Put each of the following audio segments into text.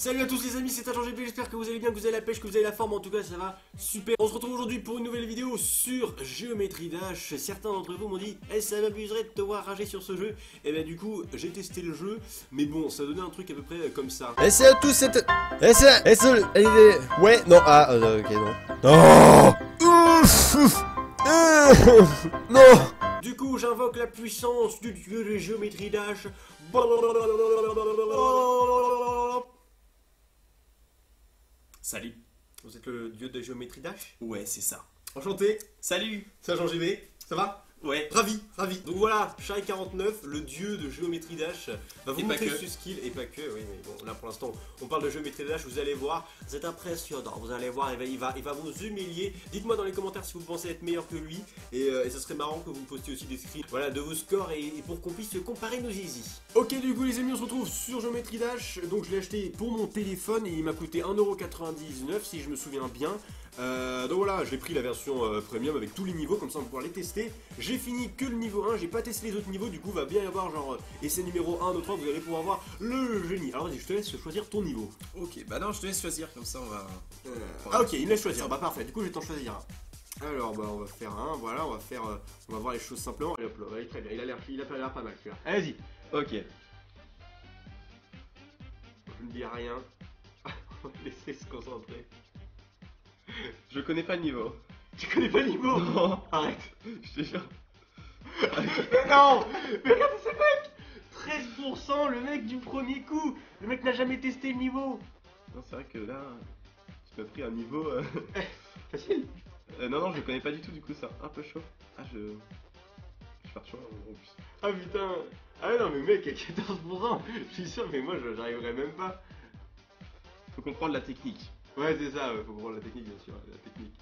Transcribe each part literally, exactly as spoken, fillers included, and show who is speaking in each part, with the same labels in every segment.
Speaker 1: Salut à tous les amis, c'est Agent G P, j'espère que vous allez bien, que vous avez la pêche, que vous avez la forme, en tout cas ça va super. On se retrouve aujourd'hui pour une nouvelle vidéo sur Geometry Dash. Certains d'entre vous m'ont dit, eh ça m'amuserait de te voir rager sur ce jeu. Et bien du coup, j'ai testé le jeu, mais bon, ça donnait un truc à peu près comme ça.
Speaker 2: Et c'est à tous cette... Et c'est... Et c'est... Ouais, non, ah, euh, ok, non. Oh ouf, ouf, euh, non.
Speaker 1: Du coup, j'invoque la puissance du dieu de Geometry Dash. Salut. Vous êtes le dieu de Geometry Dash?
Speaker 3: Ouais, c'est ça.
Speaker 1: Enchanté.
Speaker 3: Salut.
Speaker 1: C'est Agent G B. Ça va?
Speaker 3: Ouais.
Speaker 1: Ravi, ravi. Donc voilà, Shai quarante-neuf, le dieu de Geometry Dash, va vous
Speaker 3: Et
Speaker 1: montrer
Speaker 3: pas que.
Speaker 1: ce skill, et pas que, oui, mais bon, là pour l'instant, on parle de Geometry Dash, vous allez voir, c'est impressionnant, vous allez voir, il va, il va, il va vous humilier. Dites-moi dans les commentaires si vous pensez être meilleur que lui, et, euh, et ça serait marrant que vous postiez aussi des screens, voilà, de vos scores, et, et pour qu'on puisse se comparer nos easy. Ok, du coup les amis, on se retrouve sur Geometry Dash, donc je l'ai acheté pour mon téléphone, et il m'a coûté un euro quatre-vingt-dix-neuf si je me souviens bien. Euh, donc voilà, j'ai pris la version euh, premium avec tous les niveaux, comme ça on va pouvoir les tester. J'ai fini que le niveau un, j'ai pas testé les autres niveaux, du coup va bien y avoir genre euh, essai numéro un, deux, trois, vous allez pouvoir voir le génie. Alors vas-y, je te laisse choisir ton niveau.
Speaker 3: Ok, bah non, je te laisse choisir, comme ça on va...
Speaker 1: Euh, ah ok, il me laisse choisir, bah parfait, du coup je vais t'en choisir un. Alors bah on va faire un, voilà, on va faire, euh, on va voir les choses simplement. Et hop là, allez, très bien, il a l'air, il a l'air pas mal celui-là. Allez-y.
Speaker 3: Ok.
Speaker 1: Je ne dis rien, on va laisser se concentrer.
Speaker 3: Je connais pas le niveau.
Speaker 1: Tu connais pas le niveau?
Speaker 3: Non.
Speaker 1: Arrête.
Speaker 3: Je te jure.
Speaker 1: Mais non. Mais regardez ce mec, treize pour cent, le mec du premier coup. Le mec n'a jamais testé le niveau.
Speaker 3: Non, c'est vrai que là, tu m'as pris un niveau... Euh...
Speaker 1: Facile.
Speaker 3: Euh, non, non, je connais pas du tout, du coup, c'est un peu chaud. Ah, je... Je pars chaud en plus.
Speaker 1: Ah putain. Ah non mais mec, à quatorze pour cent, je suis sûr, mais moi j'arriverai même pas.
Speaker 3: Faut comprendre la technique.
Speaker 1: Ouais c'est ça, ouais, faut comprendre la technique bien sûr, la technique.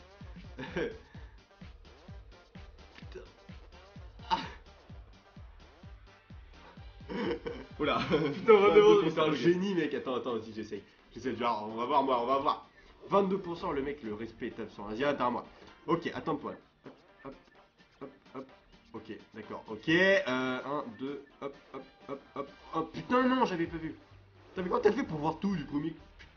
Speaker 1: Putain. Ah.
Speaker 3: Oula.
Speaker 1: Putain, vraiment, c'est un génie mec, attends, attends, vas-y j'essaye. J'essaie, genre, on va voir moi, on va voir. vingt-deux pour cent le mec, le respect est absent. Vas-y, attends moi. Ok, attends-toi. Hop, hop, hop, hop. Ok, d'accord, ok. Euh, un, deux, hop, hop, hop, hop, hop. Putain, non, j'avais pas vu. Putain, mais comment t'as fait pour voir tout du premier?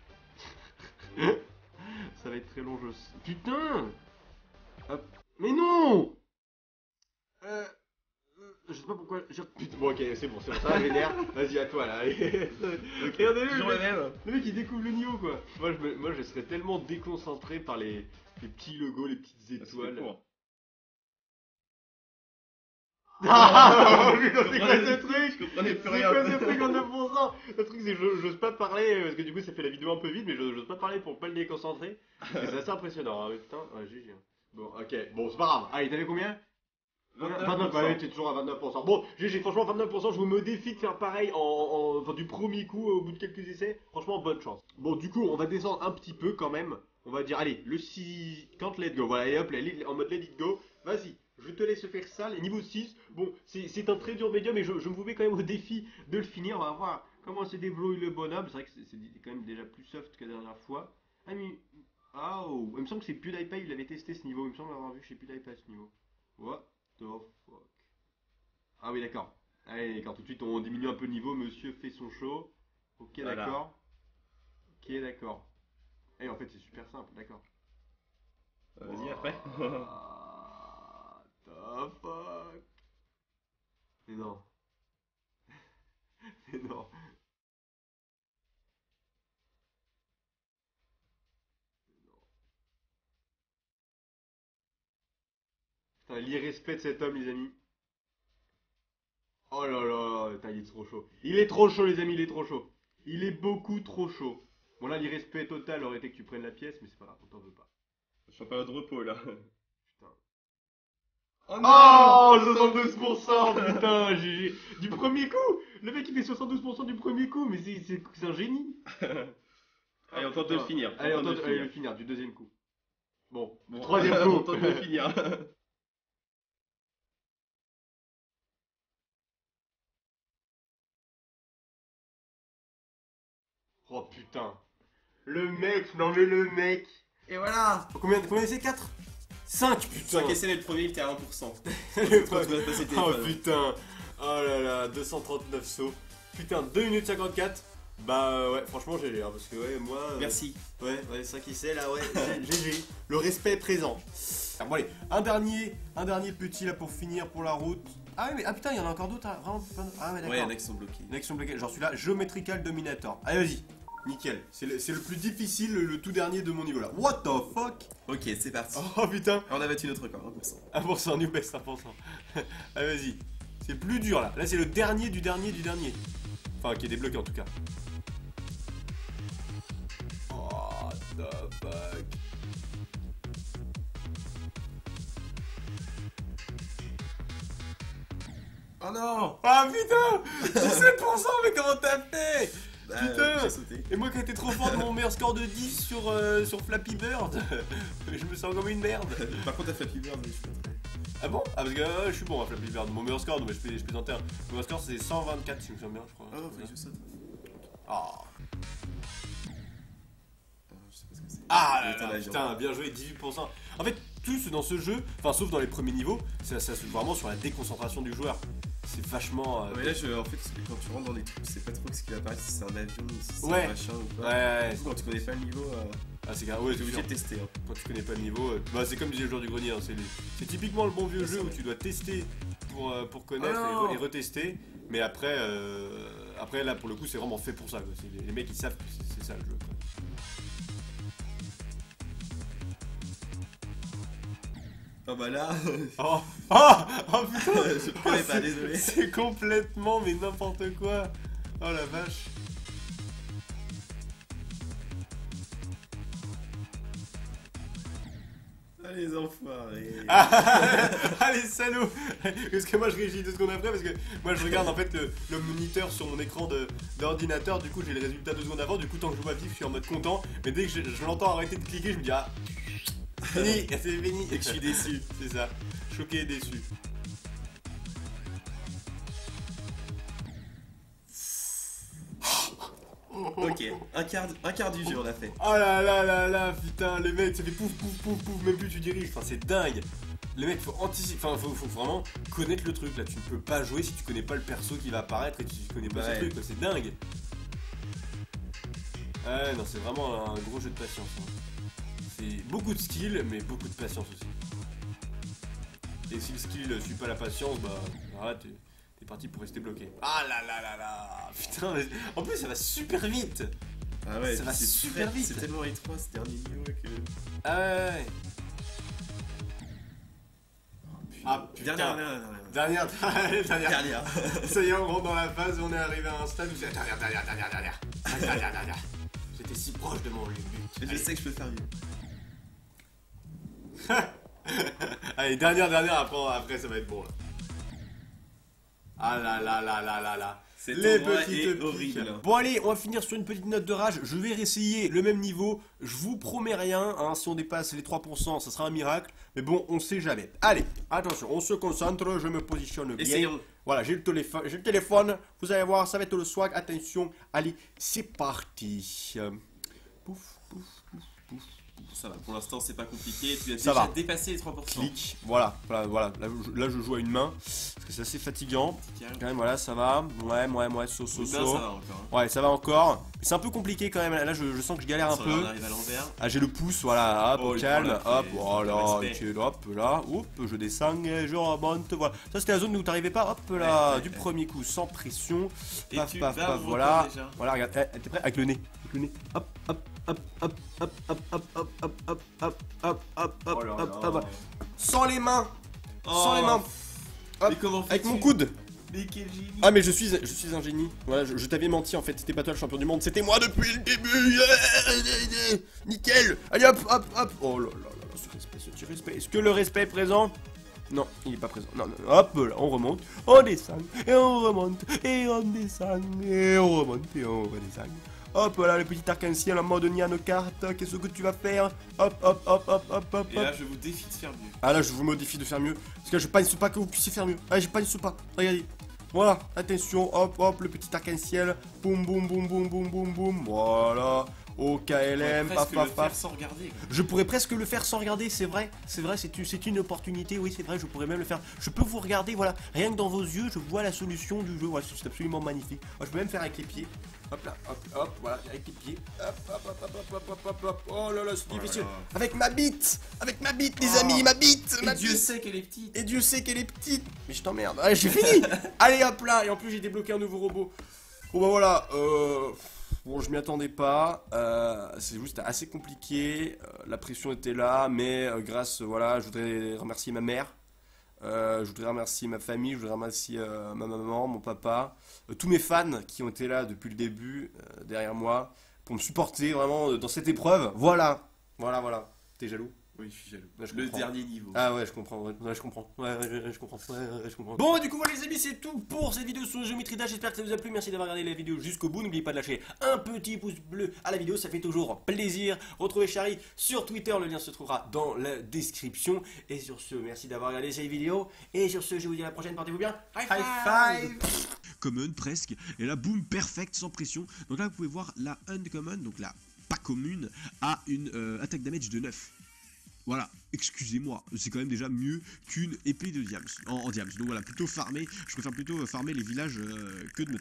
Speaker 1: Ça va être très long, je sais. Putain. Hop. Mais non. Euh... Je sais pas pourquoi. Je... Putain, bon, ok, c'est bon, c'est bon, ça va, vénère. Vas-y, à toi là, allez.
Speaker 3: Ok,
Speaker 1: regardez-le,
Speaker 3: toujours
Speaker 1: le,
Speaker 3: le même.
Speaker 1: le mec il découvre le niveau quoi. Moi je, me... Moi, je serais tellement déconcentré par les, les petits logos, les petites étoiles. Ah, putain, c'est quoi ce truc?
Speaker 3: Je comprenais plus
Speaker 1: C'est
Speaker 3: rien.
Speaker 1: quoi ce truc en neuf pour cent? Le truc c'est que j'ose pas parler, parce que du coup ça fait la vidéo un peu vide, mais j'ose pas parler pour pas le déconcentrer. Et c'est assez impressionnant, hein, mais putain, ouais, G G. Bon, ok, bon, c'est pas grave. Allez, t'avais combien? vingt-neuf, ouais, t'es toujours à vingt-neuf pour cent. Bon, G G, franchement, vingt-neuf pour cent, je vous me défie de faire pareil en, en, enfin, du premier coup, au bout de quelques essais. Franchement, bonne chance. Bon, du coup, on va descendre un petit peu quand même. On va dire, allez, le six, quand let go. Voilà, et hop, là, en mode let it go. Vas-y, je te laisse faire ça. Les niveaux six, bon, c'est un très dur médium, mais je, je vous mets quand même au défi de le finir. On va voir comment se débrouille le bonhomme. C'est vrai que c'est quand même déjà plus soft que la dernière fois. Ah, mais. Ah, oh, il me semble que c'est PewDiePie, il avait testé ce niveau. Il me semble avoir vu chez PewDiePie ce niveau. What the fuck? Ah oui, d'accord. Allez, d'accord, tout de suite on diminue un peu le niveau, monsieur fait son show. Ok,
Speaker 3: Voilà.
Speaker 1: d'accord. Ok, d'accord. Eh, en fait, c'est super simple, d'accord.
Speaker 3: Euh, Vas-y, après.
Speaker 1: What the fuck? Mais non. Mais non. Putain, l'irrespect de cet homme, les amis. Oh là là, putain, il est trop chaud. Il est trop chaud, les amis, il est trop chaud. Il est beaucoup trop chaud. Bon, là, l'irrespect total aurait été que tu prennes la pièce, mais c'est pas grave, on t'en veut pas.
Speaker 3: Je suis en période de repos là.
Speaker 1: Putain.
Speaker 3: Oh
Speaker 1: Oh, soixante-douze pour cent, putain, G G. Du premier coup. Le mec, il fait soixante-douze pour cent du premier coup, mais c'est un génie.
Speaker 3: Allez, on tente de le finir.
Speaker 1: Allez, on
Speaker 3: tente
Speaker 1: tente de le finir, du deuxième coup. Bon,
Speaker 3: Bon,
Speaker 1: du troisième
Speaker 3: on
Speaker 1: coup.
Speaker 3: tente de le finir.
Speaker 1: Oh putain. Le mec, non mais le mec.
Speaker 3: Et voilà.
Speaker 1: Combien, combien c'est? Quatre? cinq, putain.
Speaker 3: cinq essais, mais le premier il était à un pour cent.
Speaker 1: Le
Speaker 3: Quand tu vas passer tes
Speaker 1: Oh
Speaker 3: téléphone.
Speaker 1: putain. Oh là là, deux cent trente-neuf sauts. Putain, deux minutes cinquante-quatre.
Speaker 2: Bah euh, ouais, franchement G G, hein, parce que ouais, moi... euh,
Speaker 3: Merci.
Speaker 2: Ouais, ouais, ça qui c'est là, ouais, G G. Le respect est présent. Alors, bon allez, un dernier, un dernier petit là pour finir pour la route. Ah ouais, mais ah putain, il y en a encore d'autres, hein, vraiment plein de- Ah ouais, d'accord.
Speaker 3: Ouais, il y en a qui sont bloqués.
Speaker 2: Il y en a qui sont bloqués, genre celui-là, Geometrical Dominator. Allez, vas-y, nickel. C'est le, c'est le plus difficile, le, le tout dernier de mon niveau là. What the fuck?
Speaker 3: Ok, c'est parti.
Speaker 2: Oh putain.
Speaker 3: On a battu notre record, un pour cent.
Speaker 2: un pour cent, new best un pour cent. Allez, vas-y. C'est le plus dur là. Là, c'est le dernier du dernier du dernier. Enfin, qui est débloqué en tout cas. What the fuck?
Speaker 3: Oh non.
Speaker 2: Ah putain, dix-sept pour cent, mais comment t'as fait?
Speaker 3: Bah,
Speaker 2: Putain.
Speaker 3: j'ai sauté.
Speaker 2: Et moi qui étais trop fort de mon meilleur score de dix sur, euh, sur Flappy Bird, je me sens comme une merde.
Speaker 3: Par contre, t'as Flappy Bird, mais je suis pas très...
Speaker 2: Ah bon? Ah parce que euh, je suis bon à Flappy Bird. Mon meilleur score, non mais je, plais- je plaisantais. Mon meilleur score c'est cent vingt-quatre si je me souviens bien, je crois.
Speaker 3: Oh, faut que je saute.
Speaker 2: Ah,
Speaker 3: Ah, je sais pas ce que c'est.
Speaker 2: ah
Speaker 3: Il
Speaker 2: là
Speaker 3: est en
Speaker 2: là,
Speaker 3: avion.
Speaker 2: putain, bien joué, dix-huit pour cent. En fait, tous dans ce jeu, enfin sauf dans les premiers niveaux, ça, ça se joue vraiment sur la déconcentration du joueur. C'est vachement... euh,
Speaker 3: Ouais, mais là, je, en fait, quand tu rentres dans des trucs, tu sais pas trop ce qui va apparaître, si c'est un avion ou si c'est
Speaker 2: Ouais.
Speaker 3: un machin ou
Speaker 2: Ouais,
Speaker 3: quoi.
Speaker 2: ouais,
Speaker 3: Du coup, quand tu connais pas le niveau, euh,
Speaker 2: ah c'est grave, ouais,
Speaker 3: t'es
Speaker 2: c'est
Speaker 3: obligé
Speaker 2: sûr.
Speaker 3: de tester. Hein.
Speaker 2: Quand tu connais pas le niveau, euh, bah, c'est comme disait le joueur du grenier, hein, c'est les- c'est typiquement le bon vieux
Speaker 3: Ouais,
Speaker 2: jeu
Speaker 3: c'est
Speaker 2: où
Speaker 3: vrai.
Speaker 2: tu dois tester pour, euh, pour connaître
Speaker 3: Oh
Speaker 2: et,
Speaker 3: non.
Speaker 2: re- et retester, mais après, euh, après là pour le coup c'est vraiment fait pour ça, quoi. C'est- Les, les mecs ils savent que c'est c'est ça le jeu. Quoi.
Speaker 3: Ah bah là,
Speaker 2: Oh, oh, oh putain,
Speaker 3: je connais pas,
Speaker 2: c'est-
Speaker 3: désolé.
Speaker 2: c'est complètement mais n'importe quoi. Oh la vache.
Speaker 3: Ah les enfoirés.
Speaker 2: Ah, ah, les salauds. Parce que moi je réagis deux secondes après parce que moi je regarde en fait le, le moniteur sur mon écran de- d'ordinateur, du coup j'ai les résultats deux secondes avant, du coup tant que je vois vif je suis en mode content, mais dès que je, je l'entends arrêter de cliquer je me dis ah fini, c'est fini
Speaker 3: Et que je suis déçu.
Speaker 2: C'est ça, choqué et déçu.
Speaker 3: Ok, un quart, un quart du jeu on a fait.
Speaker 2: Oh là là là là, putain, les mecs, ça fait pouf pouf pouf pouf, même plus tu diriges, enfin c'est dingue. Les mecs, faut anticiper, enfin faut, faut vraiment connaître le truc là, tu ne peux pas jouer si tu connais pas le perso qui va apparaître et tu connais pas
Speaker 3: Ouais.
Speaker 2: ce truc, quoi, c'est dingue. Ouais, non, c'est vraiment un gros jeu de patience. Hein. C'est beaucoup de skill, mais beaucoup de patience aussi. Et si le skill suit pas la patience, bah, voilà, t'es t'es parti pour rester bloqué. Ah là là là là, putain, mais en plus ça va super vite.
Speaker 3: Ah ouais,
Speaker 2: Ça
Speaker 3: puis
Speaker 2: va
Speaker 3: c'est
Speaker 2: super
Speaker 3: très-
Speaker 2: vite.
Speaker 3: C'est tellement étroit ce dernier niveau que...
Speaker 2: Ah ouais. Ah putain.
Speaker 3: Dernière, dernière, dernière.
Speaker 2: Dernière, dernière.
Speaker 3: Dernière.
Speaker 2: Ça y est, on rentre dans la phase où on est arrivé à un stade où c'est dernière, dernière, dernière, dernière. Dernière, dernière. J'étais si proche de mon but.
Speaker 3: Je
Speaker 2: Allez.
Speaker 3: sais que je peux faire mieux.
Speaker 2: Allez, dernière, dernière, après, après ça va être bon là. Ah là là là là là là.
Speaker 3: Cet
Speaker 2: Les
Speaker 3: endroit
Speaker 2: petites
Speaker 3: est
Speaker 2: piques.
Speaker 3: horrible.
Speaker 2: Bon allez, on va finir sur une petite note de rage. Je vais réessayer le même niveau. Je vous promets rien. Hein. Si on dépasse les trois pour cent, ça sera un miracle. Mais bon, on sait jamais. Allez, attention, on se concentre. Je me positionne bien.
Speaker 3: Essayons.
Speaker 2: Voilà, j'ai le téléphone. J'ai le téléphone. Vous allez voir, ça va être le swag. Attention. Allez, c'est parti. Euh, Pouf, pouf, pouf, pouf.
Speaker 3: Ça va, pour l'instant c'est pas compliqué, tu as
Speaker 2: Ça
Speaker 3: déjà
Speaker 2: va.
Speaker 3: dépassé les trois pour cent.
Speaker 2: Clic. Voilà, voilà, voilà. Là, je, là, je joue à une main. Parce que c'est assez fatigant. Quand même, voilà, ça va. Ouais, ouais, ouais, so, so,
Speaker 3: Oui, ben,
Speaker 2: so.
Speaker 3: ça va encore. Hein.
Speaker 2: Ouais, ça va encore. Mais c'est un peu compliqué quand même. Là, je, je sens que je galère un
Speaker 3: Ça,
Speaker 2: peu.
Speaker 3: On arrive à l'envers.
Speaker 2: Ah, j'ai le pouce, voilà, hop,
Speaker 3: Oh,
Speaker 2: au
Speaker 3: il
Speaker 2: calme,
Speaker 3: prend la
Speaker 2: hop,
Speaker 3: fesse,
Speaker 2: voilà,
Speaker 3: le respect.
Speaker 2: ok, hop, là, hop, je descends et je remonte, voilà. Ça, c'était la zone où t'arrivais pas, hop là,
Speaker 3: Ouais, ouais,
Speaker 2: du
Speaker 3: ouais.
Speaker 2: premier coup, sans pression,
Speaker 3: Et
Speaker 2: paf,
Speaker 3: tu
Speaker 2: paf,
Speaker 3: vas
Speaker 2: paf,
Speaker 3: au
Speaker 2: voilà.
Speaker 3: record déjà.
Speaker 2: Voilà, regarde, eh, t'es prêt? Avec le nez, avec le nez, hop, hop, hop, hop, hop, hop, hop, hop, hop, hop, hop, hop, hop, hop,
Speaker 3: Oh là
Speaker 2: hop,
Speaker 3: là.
Speaker 2: hop, sans les mains, sans
Speaker 3: Oh.
Speaker 2: les mains, hop,
Speaker 3: Mais comment
Speaker 2: avec
Speaker 3: fais-tu
Speaker 2: mon coude.
Speaker 3: Mais quel génie.
Speaker 2: Ah mais je suis, je suis un génie. Voilà, je, je t'avais menti en fait. C'était pas toi le champion du monde, c'était moi depuis le début. Yeah, nickel. Allez hop, hop, hop. Oh là là là, là, ce respect, ce petit respect. Est-ce que le respect est présent? Non, il est pas présent. Non, non, hop là, on remonte, on descend et on remonte et on descend et on remonte et on redescend. Hop là, le petit arc-en-ciel en mode Nyan carte. Qu'est-ce que tu vas faire? Hop, hop, hop, hop, hop, hop.
Speaker 3: Et là je vous défie de faire mieux.
Speaker 2: Ah là je vous modifie de faire mieux. Parce que je pense pas que vous puissiez faire mieux. Ah je pense pas. Regardez. Voilà. Attention. Hop hop le petit arc-en-ciel. Boum boum boum boum boum boum boum. Voilà. au K L M, paf
Speaker 3: presque
Speaker 2: paf
Speaker 3: le
Speaker 2: paf.
Speaker 3: faire sans regarder. quoi.
Speaker 2: Je pourrais presque le faire sans regarder, c'est vrai, c'est vrai, c'est une, c'est une opportunité, oui c'est vrai, je pourrais même le faire. Je peux vous regarder, voilà, rien que dans vos yeux, je vois la solution du jeu, voilà, c'est absolument magnifique. Moi, je peux même faire avec les pieds, hop là, hop, hop, voilà, avec les pieds, hop, hop, hop, hop, hop, hop, hop, hop, hop, oh là là, c'est
Speaker 3: Oh là
Speaker 2: difficile.
Speaker 3: là.
Speaker 2: Avec ma bite, avec ma bite les
Speaker 3: Oh.
Speaker 2: amis, ma bite,
Speaker 3: Et
Speaker 2: ma
Speaker 3: Dieu
Speaker 2: bite.
Speaker 3: sait qu'elle est petite.
Speaker 2: Et Dieu sait qu'elle est petite. Mais je t'emmerde. Allez, j'ai fini. Allez, hop là. Et en plus, j'ai débloqué un nouveau robot. Bon, bah voilà. Euh... Bon, je m'y attendais pas. Euh... C'est juste assez compliqué. Euh, la pression était là. Mais euh, grâce, euh, voilà, je voudrais remercier ma mère. Euh, je voudrais remercier ma famille. Je voudrais remercier euh, ma maman, mon papa. Euh, tous mes fans qui ont été là depuis le début, euh, derrière moi. Pour me supporter vraiment euh, dans cette épreuve. Voilà. Voilà, voilà. T'es jaloux?
Speaker 3: Oui, je suis jaloux.
Speaker 2: Ouais, je
Speaker 3: Le
Speaker 2: comprends.
Speaker 3: dernier niveau.
Speaker 2: Ah ouais, je comprends, ouais, ouais, je comprends, ouais, ouais, ouais, je comprends, ouais, ouais, je comprends. Bon, du coup, voilà les amis, c'est tout pour cette vidéo sur Géométrie Dash. J'espère que ça vous a plu. Merci d'avoir regardé la vidéo jusqu'au bout. N'oubliez pas de lâcher un petit pouce bleu à la vidéo, ça fait toujours plaisir. Retrouvez Charlie sur Twitter, le lien se trouvera dans la description. Et sur ce, merci d'avoir regardé cette vidéo. Et sur ce, je vous dis à la prochaine, portez-vous bien. High five,
Speaker 3: High five.
Speaker 4: Common presque, et là boum, perfect, sans pression. Donc là vous pouvez voir la uncommon, donc la pas commune, a une euh, attaque damage de neuf. Voilà, excusez-moi, c'est quand même déjà mieux qu'une épée de diams, en, en diams. Donc voilà, plutôt farmer, je préfère plutôt farmer les villages euh, que de me